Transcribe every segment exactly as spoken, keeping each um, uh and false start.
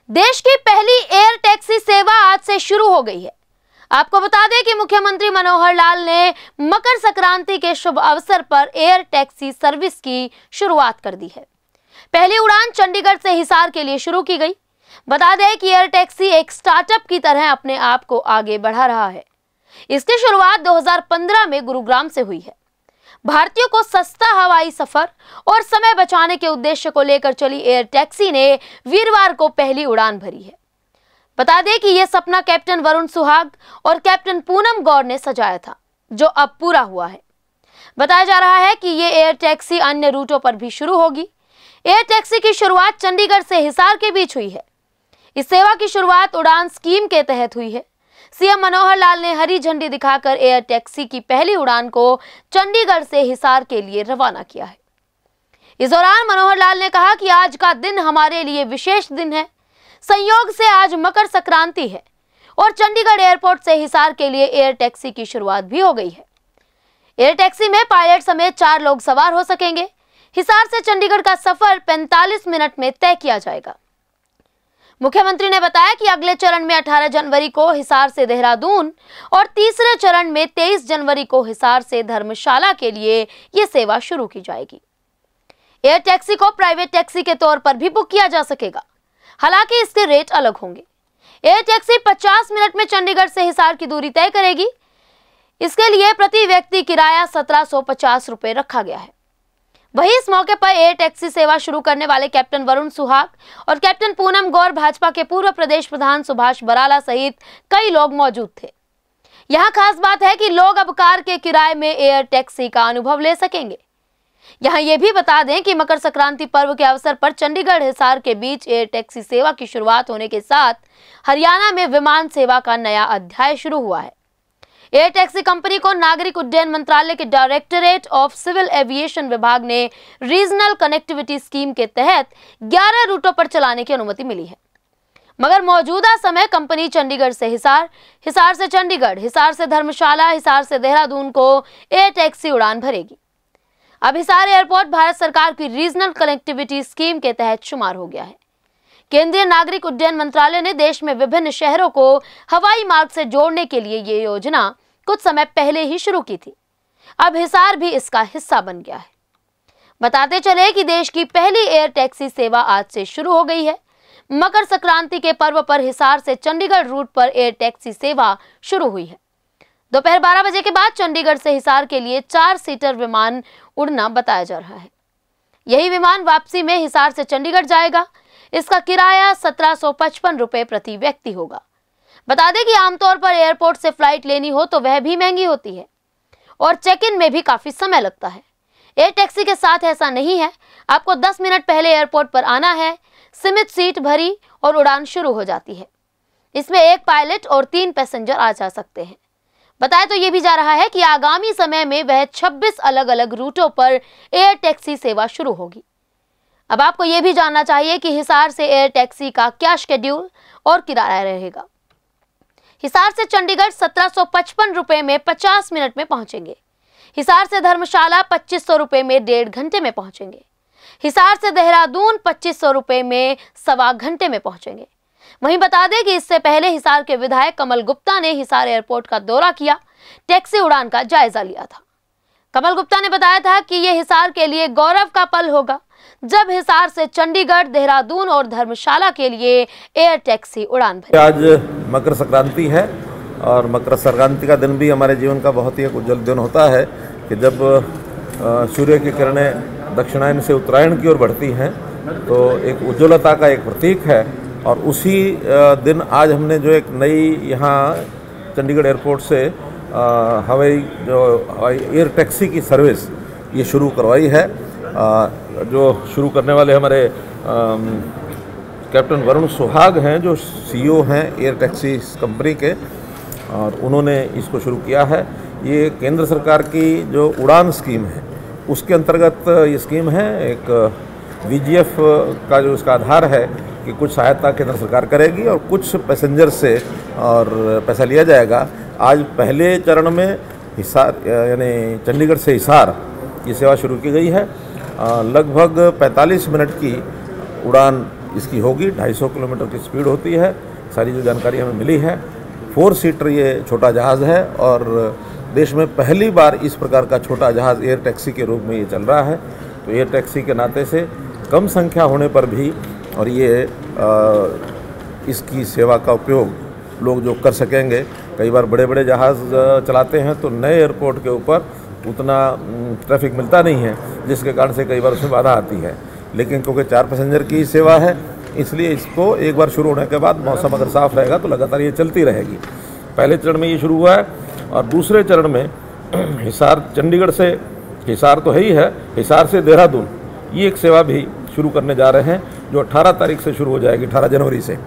देश की पहली एयर टैक्सी सेवा आज से शुरू हो गई है। आपको बता दें कि मुख्यमंत्री मनोहर लाल ने मकर संक्रांति के शुभ अवसर पर एयर टैक्सी सर्विस की शुरुआत कर दी है। पहली उड़ान चंडीगढ़ से हिसार के लिए शुरू की गई। बता दें कि एयर टैक्सी एक स्टार्टअप की तरह अपने आप को आगे बढ़ा रहा है। इसकी शुरुआत दो हज़ार पंद्रह में गुरुग्राम से हुई है। भारतीयों को सस्ता हवाई सफर और समय बचाने के उद्देश्य को लेकर चली एयर टैक्सी ने वीरवार को पहली उड़ान भरी है। बता दें कि यह सपना कैप्टन वरुण सुहाग और कैप्टन पूनम गौर ने सजाया था, जो अब पूरा हुआ है। बताया जा रहा है कि ये एयर टैक्सी अन्य रूटों पर भी शुरू होगी। एयर टैक्सी की शुरुआत चंडीगढ़ से हिसार के बीच हुई है। इस सेवा की शुरुआत उड़ान स्कीम के तहत हुई है। सीएम मनोहर लाल ने हरी झंडी दिखाकर एयर टैक्सी की पहली उड़ान को चंडीगढ़ से हिसार के लिए रवाना किया है। इस दौरान मनोहर लाल ने कहा कि आज का दिन हमारे लिए विशेष दिन है। संयोग से आज मकर संक्रांति है और चंडीगढ़ एयरपोर्ट से हिसार के लिए एयर टैक्सी की शुरुआत भी हो गई है। एयर टैक्सी में पायलट समेत चार लोग सवार हो सकेंगे। हिसार से चंडीगढ़ का सफर पैंतालीस मिनट में तय किया जाएगा। मुख्यमंत्री ने बताया कि अगले चरण में अठारह जनवरी को हिसार से देहरादून और तीसरे चरण में तेईस जनवरी को हिसार से धर्मशाला के लिए यह सेवा शुरू की जाएगी। एयर टैक्सी को प्राइवेट टैक्सी के तौर पर भी बुक किया जा सकेगा, हालांकि इसके रेट अलग होंगे। एयर टैक्सी पचास मिनट में चंडीगढ़ से हिसार की दूरी तय करेगी। इसके लिए प्रति व्यक्ति किराया सत्रह सौ पचास रुपए रखा गया है। वहीं इस मौके पर एयर टैक्सी सेवा शुरू करने वाले कैप्टन वरुण सुहाग और कैप्टन पूनम गौर, भाजपा के पूर्व प्रदेश प्रधान सुभाष बराला सहित कई लोग मौजूद थे। यहां खास बात है कि लोग अब कार के किराए में एयर टैक्सी का अनुभव ले सकेंगे। यहां यह भी बता दें कि मकर संक्रांति पर्व के अवसर पर चंडीगढ़ हिसार के बीच एयर टैक्सी सेवा की शुरुआत होने के साथ हरियाणा में विमान सेवा का नया अध्याय शुरू हुआ है। एयर टैक्सी कंपनी को नागरिक उड्डयन मंत्रालय के डायरेक्टरेट ऑफ सिविल एविएशन विभाग ने रीजनल कनेक्टिविटी स्कीम के तहत ग्यारह रूटों पर चलाने की अनुमति मिली है। मगर मौजूदा समय कंपनी चंडीगढ़ से हिसार, हिसार से चंडीगढ़, हिसार से धर्मशाला, हिसार से देहरादून को एयर टैक्सी उड़ान भरेगी। अब हिसार एयरपोर्ट भारत सरकार की रीजनल कनेक्टिविटी स्कीम के तहत शुमार हो गया है। केंद्रीय नागरिक उड्डयन मंत्रालय ने देश में विभिन्न शहरों को हवाई मार्ग से जोड़ने के लिए ये योजना कुछ समय पहले ही शुरू की थी। अब हिसार भी इसका हिस्सा बन गया है। बताते चले कि देश की पहली एयर टैक्सी सेवा आज से शुरू हो गई है। मकर संक्रांति के पर्व पर हिसार से चंडीगढ़ रूट पर एयर टैक्सी सेवा शुरू हुई है। दोपहर बारह बजे के बाद चंडीगढ़ से हिसार के लिए चार सीटर विमान उड़ना बताया जा रहा है। यही विमान वापसी में हिसार से चंडीगढ़ जाएगा। इसका किराया सत्रह सौ पचपन रुपए प्रति व्यक्ति होगा। बता दें कि आमतौर पर एयरपोर्ट से फ्लाइट लेनी हो तो वह भी महंगी होती है और चेक इन में भी काफी समय लगता है। एयर टैक्सी के साथ ऐसा नहीं है। आपको दस मिनट पहले एयरपोर्ट पर आना है, सीमित सीट भरी और उड़ान शुरू हो जाती है। इसमें एक पायलट और तीन पैसेंजर आ जा सकते हैं। बताया तो ये भी जा रहा है कि आगामी समय में वह छब्बीस अलग अलग रूटों पर एयर टैक्सी सेवा शुरू होगी। अब आपको यह भी जानना चाहिए कि हिसार से एयर टैक्सी का क्या शेड्यूल और किराया रहेगा। हिसार से चंडीगढ़ सत्रह सौ पचपन रुपए में पचास मिनट में पहुंचेंगे। हिसार से धर्मशाला पच्चीस सौ रुपए में डेढ़ घंटे में पहुंचेंगे। हिसार से देहरादून पच्चीस सौ रुपए में सवा घंटे में पहुंचेंगे। वहीं बता दें कि इससे पहले हिसार के विधायक कमल गुप्ता ने हिसार एयरपोर्ट का दौरा किया, टैक्सी उड़ान का जायजा लिया था। कमल गुप्ता ने बताया था कि यह हिसार के लिए गौरव का पल होगा जब हिसार से चंडीगढ़, देहरादून और धर्मशाला के लिए एयर टैक्सी उड़ान भरेगी। आज मकर संक्रांति है और मकर संक्रांति का दिन भी हमारे जीवन का बहुत ही एक उज्जवल दिन होता है कि जब सूर्य की किरणें दक्षिणायन से उत्तरायण की ओर बढ़ती हैं तो एक उज्ज्वलता का एक प्रतीक है। और उसी दिन आज हमने जो एक नई यहाँ चंडीगढ़ एयरपोर्ट से हवाई जो हवाई एयर टैक्सी की सर्विस ये शुरू करवाई है। आ, जो शुरू करने वाले हमारे कैप्टन वरुण सुहाग हैं, जो सीईओ हैं एयर टैक्सी कंपनी के, और उन्होंने इसको शुरू किया है। ये केंद्र सरकार की जो उड़ान स्कीम है उसके अंतर्गत ये स्कीम है। एक वीजीएफ का जो इसका आधार है कि कुछ सहायता केंद्र सरकार करेगी और कुछ पैसेंजर से और पैसा लिया जाएगा। आज पहले चरण में हिसार यानी चंडीगढ़ से हिसार की सेवा शुरू की गई है। लगभग पैंतालीस मिनट की उड़ान इसकी होगी। ढाई सौ किलोमीटर की स्पीड होती है, सारी जो जानकारी हमें मिली है। फोर सीटर ये छोटा जहाज़ है और देश में पहली बार इस प्रकार का छोटा जहाज़ एयर टैक्सी के रूप में ये चल रहा है। तो एयर टैक्सी के नाते से कम संख्या होने पर भी और ये आ, इसकी सेवा का उपयोग लोग जो कर सकेंगे। कई बार बड़े बड़े जहाज़ चलाते हैं तो नए एयरपोर्ट के ऊपर उतना ट्रैफिक मिलता नहीं है, जिसके कारण से कई बार उसमें बाधा आती है। लेकिन क्योंकि चार पैसेंजर की सेवा है, इसलिए इसको एक बार शुरू होने के बाद मौसम अगर साफ़ रहेगा तो लगातार ये चलती रहेगी। पहले चरण में ये शुरू हुआ है और दूसरे चरण में हिसार चंडीगढ़ से, हिसार तो है ही है, हिसार से देहरादून ये एक सेवा भी शुरू करने जा रहे हैं, जो अठारह तारीख से शुरू हो जाएगी, अठारह जनवरी से।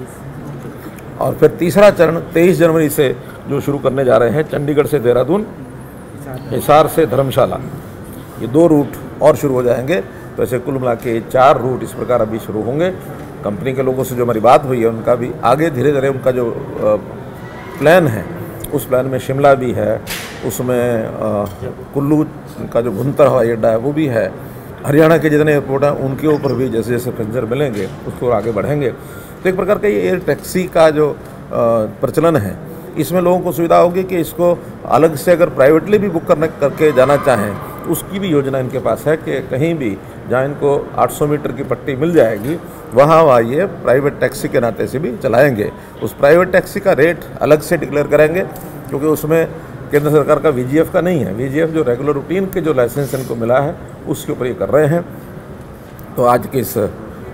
और फिर तीसरा चरण तेईस जनवरी से जो शुरू करने जा रहे हैं, चंडीगढ़ से देहरादून, हिसार से धर्मशाला, ये दो रूट और शुरू हो जाएंगे। तो ऐसे कुल मिला के चार रूट इस प्रकार अभी शुरू होंगे। कंपनी के लोगों से जो हमारी बात हुई है, उनका भी आगे धीरे धीरे उनका जो प्लान है, उस प्लान में शिमला भी है, उसमें कुल्लू का जो भुंतर हवाई अड्डा है वो भी है, हरियाणा के जितने एयरपोर्ट हैं उनके ऊपर भी जैसे जैसे पैसेंजर मिलेंगे उसको आगे बढ़ेंगे। तो एक प्रकार का ये एयर टैक्सी का जो प्रचलन है, इसमें लोगों को सुविधा होगी कि इसको अलग से अगर प्राइवेटली भी बुक करने करके जाना चाहें, उसकी भी योजना इनके पास है कि कहीं भी जहाँ इनको आठ सौ मीटर की पट्टी मिल जाएगी, वहाँ वहाँ ये प्राइवेट टैक्सी के नाते से भी चलाएंगे। उस प्राइवेट टैक्सी का रेट अलग से डिक्लेयर करेंगे, क्योंकि उसमें केंद्र सरकार का वी जी एफ का नहीं है। वी जी एफ जो रेगुलर रूटीन के जो लाइसेंस इनको मिला है उसके ऊपर ये कर रहे हैं। तो आज के इस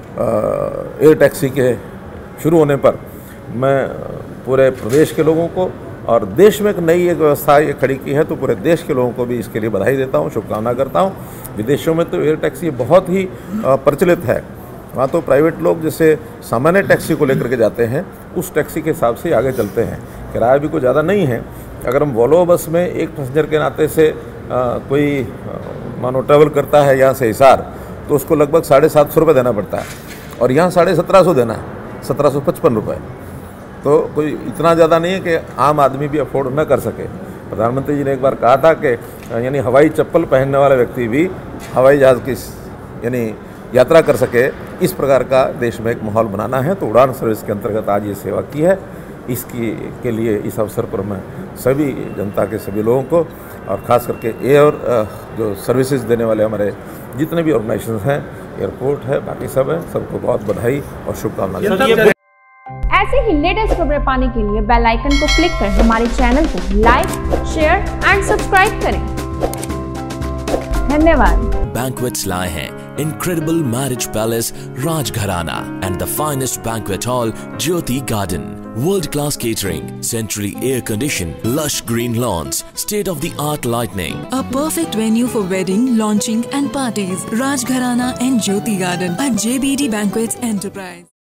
एयर टैक्सी के शुरू होने पर मैं पूरे प्रदेश के लोगों को और देश में एक नई एक व्यवस्था ये खड़ी की है, तो पूरे देश के लोगों को भी इसके लिए बधाई देता हूँ, शुभकामना करता हूँ। विदेशों में तो एयर टैक्सी बहुत ही प्रचलित है, वहाँ तो प्राइवेट लोग जैसे सामान्य टैक्सी को लेकर के जाते हैं, उस टैक्सी के हिसाब से आगे चलते हैं। किराया भी कोई ज़्यादा नहीं है। अगर हम वोल्वो बस में एक पैसेंजर के नाते से आ, कोई मानो ट्रैवल करता है यहाँ से हिसार, तो उसको लगभग साढ़े सात सौ रुपये देना पड़ता है, और यहाँ साढ़े सत्रह सौ देना है, सत्रह सौ पचपन रुपये। तो कोई इतना ज़्यादा नहीं है कि आम आदमी भी अफोर्ड न कर सके। प्रधानमंत्री जी ने एक बार कहा था कि यानी हवाई चप्पल पहनने वाला व्यक्ति भी हवाई जहाज़ की यानी यात्रा कर सके, इस प्रकार का देश में एक माहौल बनाना है। तो उड़ान सर्विस के अंतर्गत आज ये सेवा की है। इसकी के लिए इस अवसर पर मैं सभी जनता के सभी लोगों को और ख़ास करके एयर जो सर्विसेज देने वाले हमारे जितने भी ऑर्गेनाइजेशन हैं, एयरपोर्ट है, बाकी सब है, सबको बहुत बधाई और शुभकामनाएं। ऐसे ही लेटेस्ट खबरें पाने के लिए बेल आइकन को क्लिक कर हमारे चैनल को लाइक, शेयर एंड सब्सक्राइब करें। धन्यवाद। Banquets lie हैं incredible marriage palace Rajgharana and the finest banquet hall Jyoti Garden. World-class catering, centrally air-conditioned, lush green lawns, state-of-the-art lighting. A perfect venue for wedding, launching and parties. Rajgharana and Jyoti Garden at J B D Banquets Enterprise.